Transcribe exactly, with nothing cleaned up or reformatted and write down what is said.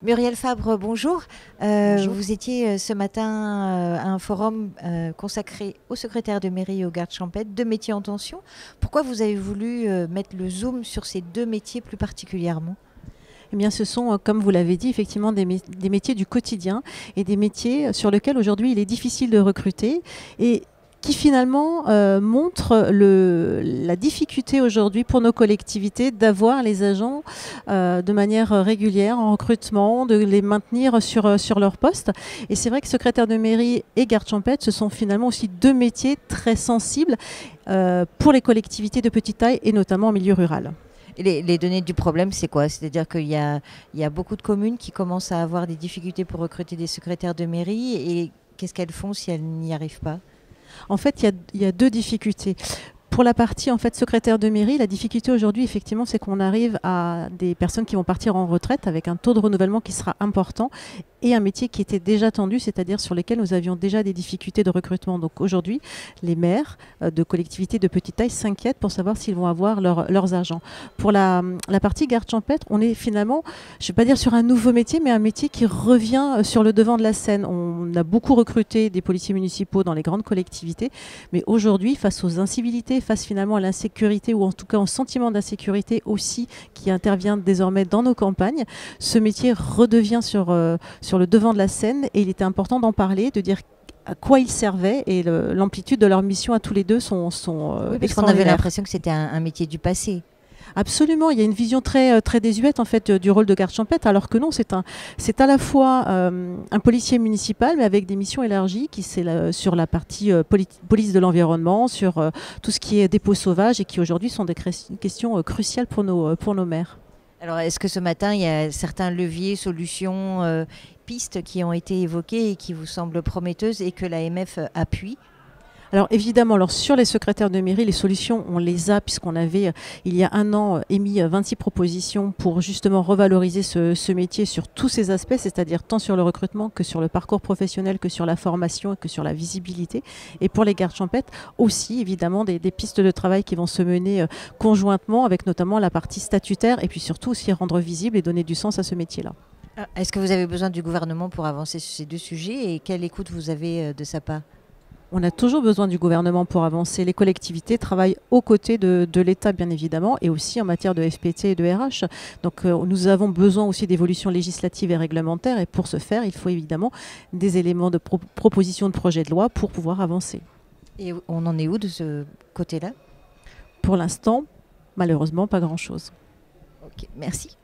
Muriel Fabre, bonjour. Euh, Bonjour. vous étiez ce matin euh, à un forum euh, consacré aux secrétaires de mairie et aux gardes champêtres, deux métiers en tension. Pourquoi vous avez voulu euh, mettre le zoom sur ces deux métiers plus particulièrement? Eh bien, ce sont, euh, comme vous l'avez dit, effectivement des, mé- des métiers du quotidien et des métiers sur lesquels aujourd'hui il est difficile de recruter et qui finalement euh, montrent le, la difficulté aujourd'hui pour nos collectivités d'avoir les agents euh, de manière régulière en recrutement, de les maintenir sur, euh, sur leur poste. Et c'est vrai que secrétaire de mairie et garde champêtre, ce sont finalement aussi deux métiers très sensibles euh, pour les collectivités de petite taille et notamment en milieu rural. Et les, les données du problème, c'est quoi? C'est-à-dire qu'il y a, il y a beaucoup de communes qui commencent à avoir des difficultés pour recruter des secrétaires de mairie. Et qu'est-ce qu'elles font si elles n'y arrivent pas? En fait, il y a, il y a deux difficultés. Pour la partie en fait secrétaire de mairie, la difficulté aujourd'hui effectivement c'est qu'on arrive à des personnes qui vont partir en retraite avec un taux de renouvellement qui sera important et un métier qui était déjà tendu, c'est-à-dire sur lesquels nous avions déjà des difficultés de recrutement. Donc aujourd'hui, les maires euh, de collectivités de petite taille s'inquiètent pour savoir s'ils vont avoir leur- leurs agents. Pour la, la partie garde champêtre, on est finalement, je ne vais pas dire sur un nouveau métier, mais un métier qui revient euh, sur le devant de la scène. On a beaucoup recruté des policiers municipaux dans les grandes collectivités, mais aujourd'hui, face aux incivilités, face finalement à l'insécurité ou en tout cas au sentiment d'insécurité aussi qui intervient désormais dans nos campagnes, ce métier redevient sur, euh, sur le devant de la scène et il était important d'en parler, de dire à quoi ils servaient et le- l'amplitude de leur mission à tous les deux sont, sont euh, Oui, parce qu'on avait extraordinaires. l'impression que c'était un, un métier du passé. Absolument, il y a une vision très, euh, très désuète en fait euh, du rôle de garde champêtre, alors que non, c'est un, c'est à la fois euh, un policier municipal, mais avec des missions élargies, qui c'est la- sur la partie euh, poli- police de l'environnement, sur euh, tout ce qui est dépôt sauvage, et qui aujourd'hui sont des cré- questions euh, cruciales pour nos, euh, pour nos maires. Alors, est-ce que ce matin, il y a certains leviers, solutions, euh, pistes qui ont été évoquées et qui vous semblent prometteuses et que l'A M F appuie? Alors évidemment, alors sur les secrétaires de mairie, les solutions, on les a puisqu'on avait, euh, il y a un an, euh, émis euh, vingt-six propositions pour justement revaloriser ce, ce métier sur tous ses aspects, c'est-à-dire tant sur le recrutement que sur le parcours professionnel, que sur la formation, que sur la visibilité. Et pour les gardes champêtres, aussi évidemment des, des pistes de travail qui vont se mener euh, conjointement avec notamment la partie statutaire et puis surtout aussi rendre visible et donner du sens à ce métier-là. Ah, est-ce que vous avez besoin du gouvernement pour avancer sur ces deux sujets et quelle écoute vous avez euh, de sa part? On a toujours besoin du gouvernement pour avancer. Les collectivités travaillent aux côtés de, de l'État, bien évidemment, et aussi en matière de F P T et de R H. Donc euh, nous avons besoin aussi d'évolutions législatives et réglementaires, et pour ce faire, il faut évidemment des éléments de pro proposition de projet de loi pour pouvoir avancer. Et on en est où de ce côté-là? Pour l'instant, malheureusement, pas grand-chose. Ok, merci.